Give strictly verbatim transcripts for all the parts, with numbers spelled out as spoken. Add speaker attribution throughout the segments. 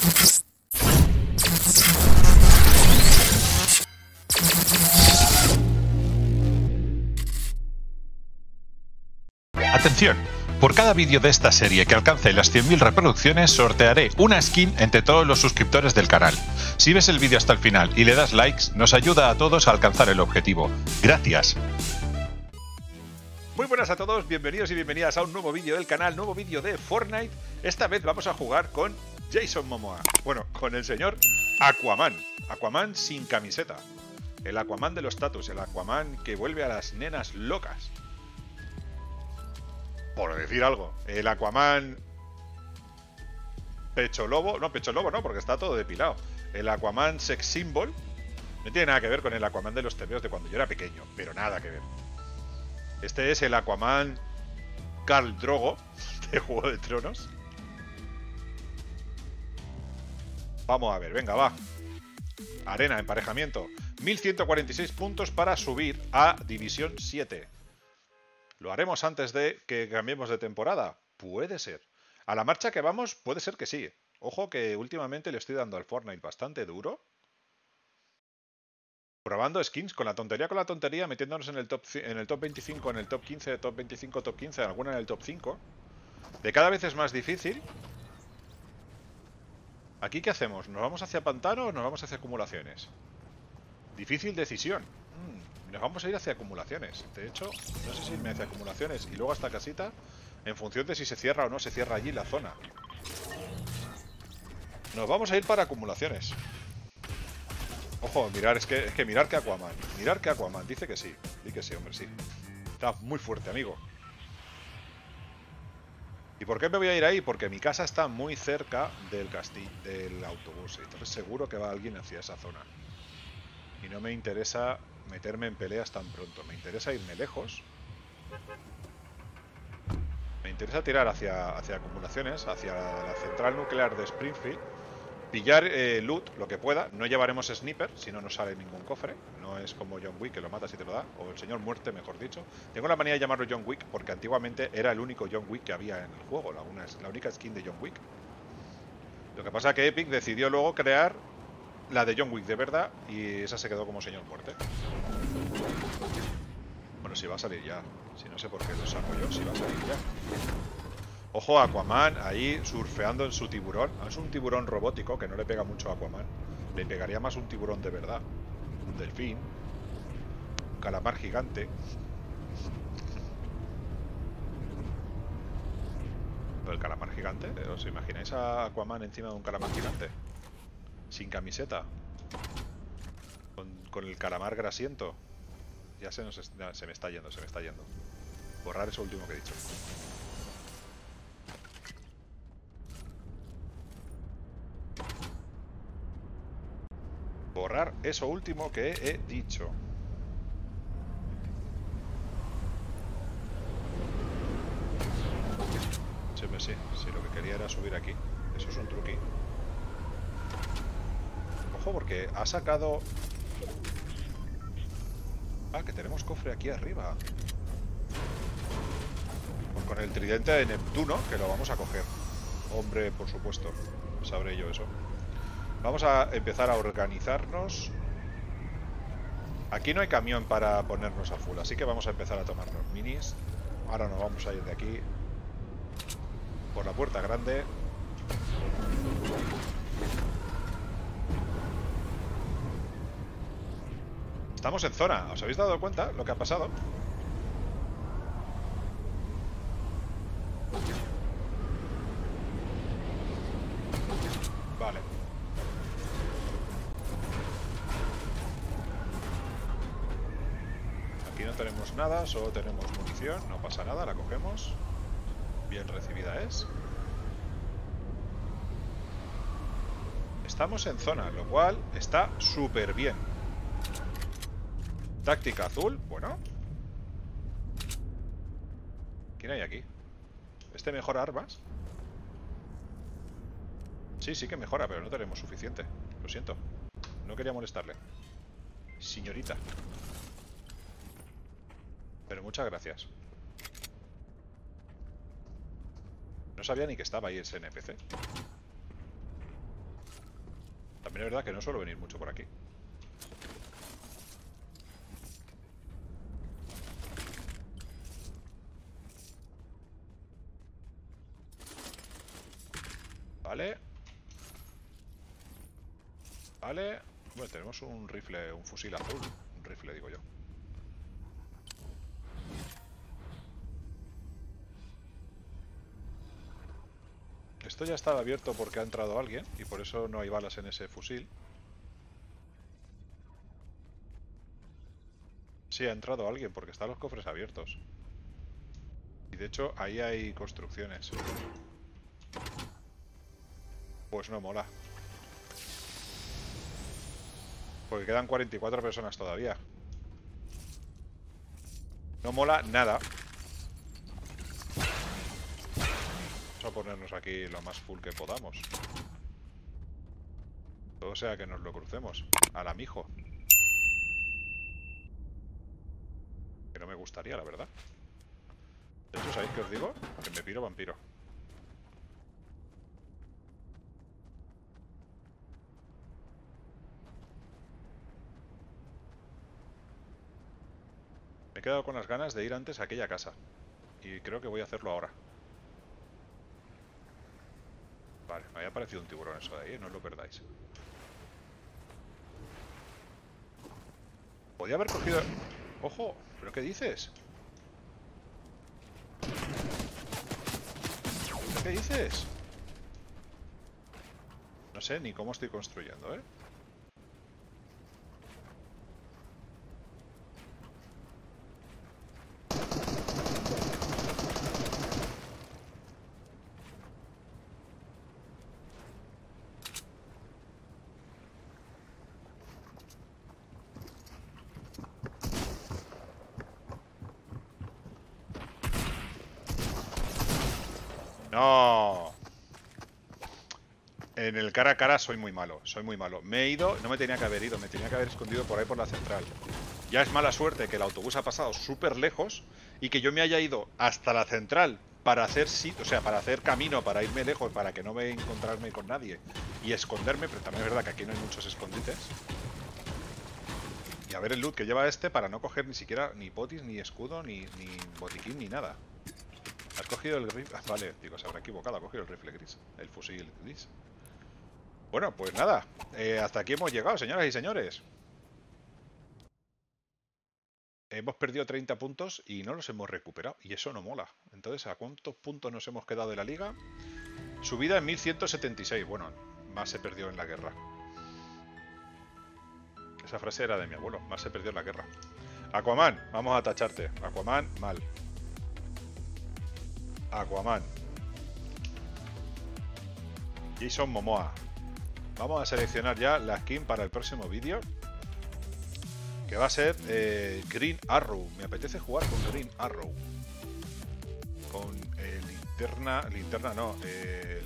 Speaker 1: Atención, por cada vídeo de esta serie que alcance las cien mil reproducciones sortearé una skin entre todos los suscriptores del canal. Si ves el vídeo hasta el final y le das likes, nos ayuda a todos a alcanzar el objetivo. Gracias. Muy buenas a todos, bienvenidos y bienvenidas a un nuevo vídeo del canal, nuevo vídeo de Fortnite. Esta vez vamos a jugar con Jason Momoa, bueno, con el señor Aquaman. Aquaman sin camiseta. El Aquaman de los tatus, el Aquaman que vuelve a las nenas locas. Por decir algo, el Aquaman pecho lobo, no, pecho lobo no, porque está todo depilado. El Aquaman sex symbol no tiene nada que ver con el Aquaman de los tebeos de cuando yo era pequeño, pero nada que ver. Este es el Aquaman Khal Drogo de Juego de Tronos. Vamos a ver, venga, va. Arena, emparejamiento. mil ciento cuarenta y seis puntos para subir a División siete. ¿Lo haremos antes de que cambiemos de temporada? Puede ser. A la marcha que vamos, puede ser que sí. Ojo que últimamente le estoy dando al Fortnite bastante duro. Probando skins, con la tontería, con la tontería, metiéndonos en el top, en el top veinticinco, en el top quince, top veinticinco, top quince, alguna en el top cinco. De cada vez es más difícil. ¿Aquí qué hacemos? ¿Nos vamos hacia pantano o nos vamos hacia acumulaciones? Difícil decisión. Mm, nos vamos a ir hacia acumulaciones. De hecho, no sé si irme hacia acumulaciones y luego hasta casita, en función de si se cierra o no se cierra allí la zona. Nos vamos a ir para acumulaciones. Ojo, mirar, es que, es que mirar que Aquaman. Mirar que Aquaman, dice que sí. Dice que sí, hombre, sí. Está muy fuerte, amigo. ¿Y por qué me voy a ir ahí? Porque mi casa está muy cerca del castillo, del autobús. Entonces seguro que va alguien hacia esa zona. Y no me interesa meterme en peleas tan pronto. Me interesa irme lejos. Me interesa tirar hacia, hacia acumulaciones, hacia la central nuclear de Springfield. Pillar eh, loot, lo que pueda. No llevaremos sniper, si no nos sale ningún cofre. No es como John Wick, que lo matas y te lo da. O el señor muerte, mejor dicho. Tengo la manía de llamarlo John Wick porque antiguamente era el único John Wick que había en el juego. La, una, la única skin de John Wick. Lo que pasa es que Epic decidió luego crear la de John Wick de verdad y esa se quedó como señor muerte. Bueno, si va a salir ya. Si no sé por qué lo saco yo, si va a salir ya. Ojo, Aquaman ahí surfeando en su tiburón. Es un tiburón robótico que no le pega mucho a Aquaman. Le pegaría más un tiburón de verdad. Un delfín. Un calamar gigante. Pero el calamar gigante, ¿os imagináis a Aquaman encima de un calamar gigante? Sin camiseta. Con, con el calamar grasiento. Ya se, nos, ya se me está yendo, se me está yendo. Borrar eso último que he dicho. Borrar eso último que he dicho. Sí, me sí. Sí, lo que quería era subir aquí. Eso es un truqui. Ojo, porque ha sacado... Ah, que tenemos cofre aquí arriba. Pues con el tridente de Neptuno, que lo vamos a coger. Hombre, por supuesto. Sabré yo eso. Vamos a empezar a organizarnos. Aquí no hay camión para ponernos a full, así que vamos a empezar a tomarnos minis. Ahora nos vamos a ir de aquí por la puerta grande. Estamos en zona. ¿Os habéis dado cuenta lo que ha pasado? Vale. Aquí no tenemos nada, solo tenemos munición. No pasa nada, la cogemos. Bien recibida es. Estamos en zona, lo cual está súper bien. Táctica azul, bueno. ¿Quién hay aquí? ¿Este mejora armas? Sí, sí que mejora, pero no tenemos suficiente. Lo siento. No quería molestarle. Señorita. Pero muchas gracias. No sabía ni que estaba ahí ese N P C. Es verdad que no suelo venir mucho por aquí. Vale. Vale. Bueno, tenemos un rifle, un fusil azul. Un rifle, digo yo. Esto ya estaba abierto porque ha entrado alguien y por eso no hay balas en ese fusil. Sí, ha entrado alguien porque están los cofres abiertos. Y de hecho ahí hay construcciones. Pues no mola. Porque quedan cuarenta y cuatro personas todavía. No mola nada. Vamos a ponernos aquí lo más full que podamos. Todo sea que nos lo crucemos. Al amijo. Que no me gustaría, la verdad. De hecho, ¿sabéis qué os digo? Que me piro vampiro. Me he quedado con las ganas de ir antes a aquella casa. Y creo que voy a hacerlo ahora. Vale, me había parecido un tiburón eso de ahí, no os lo perdáis. Podía haber cogido... ¡Ojo! ¿Pero qué dices? ¿Pero qué dices? No sé ni cómo estoy construyendo, ¿eh? No. En el cara a cara soy muy malo, soy muy malo. Me he ido, no me tenía que haber ido, me tenía que haber escondido por ahí por la central. Ya es mala suerte que el autobús ha pasado súper lejos y que yo me haya ido hasta la central para hacer sitio, o sea, para hacer camino, para irme lejos, para que no me encontrarme con nadie y esconderme, pero también es verdad que aquí no hay muchos escondites. Y a ver el loot que lleva este para no coger ni siquiera ni potis, ni escudo, ni, ni botiquín, ni nada. ¿Has cogido el rifle? Ah, vale, digo, se habrá equivocado, ha cogido el rifle gris, el fusil gris. Bueno, pues nada, eh, hasta aquí hemos llegado, señoras y señores. Hemos perdido treinta puntos y no los hemos recuperado, y eso no mola. Entonces, ¿a cuántos puntos nos hemos quedado de la liga? Subida en mil ciento setenta y seis, bueno, más se perdió en la guerra. Esa frase era de mi abuelo, más se perdió en la guerra. Aquaman, vamos a tacharte. Aquaman, mal. Aquaman. Jason Momoa. Vamos a seleccionar ya la skin para el próximo vídeo, que va a ser eh, Green Arrow. Me apetece jugar con Green Arrow. Con eh, linterna... Linterna no. Eh,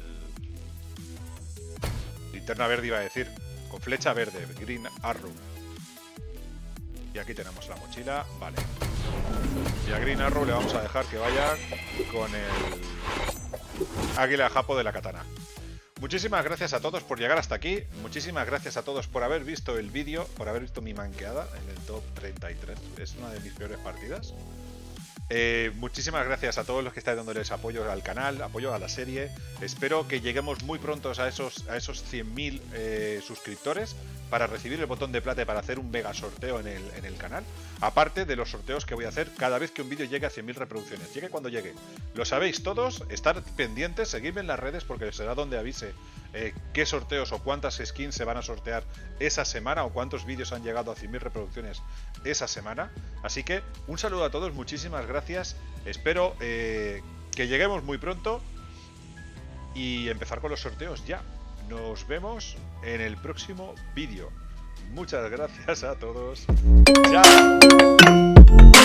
Speaker 1: el, linterna verde iba a decir. Con flecha verde. Green Arrow. Y aquí tenemos la mochila. Vale. Y a Green Arrow le vamos a dejar que vaya con el águila japo de la katana. Muchísimas gracias a todos por llegar hasta aquí. Muchísimas gracias a todos por haber visto el vídeo, por haber visto mi manqueada en el top treinta y tres. Es una de mis peores partidas. Eh, muchísimas gracias a todos los que estáis dándoles apoyo al canal, apoyo a la serie. Espero que lleguemos muy pronto a esos, a esos cien mil eh, suscriptores para recibir el botón de plata y para hacer un mega sorteo en el, en el canal. Aparte de los sorteos que voy a hacer cada vez que un vídeo llegue a cien mil reproducciones. Llegue cuando llegue. Lo sabéis todos, estar pendientes, seguidme en las redes porque será donde avise eh, qué sorteos o cuántas skins se van a sortear esa semana o cuántos vídeos han llegado a cien mil reproducciones esa semana. Así que un saludo a todos, muchísimas gracias. Espero eh, que lleguemos muy pronto y empezar con los sorteos ya. Nos vemos en el próximo vídeo. Muchas gracias a todos. ¡Chao!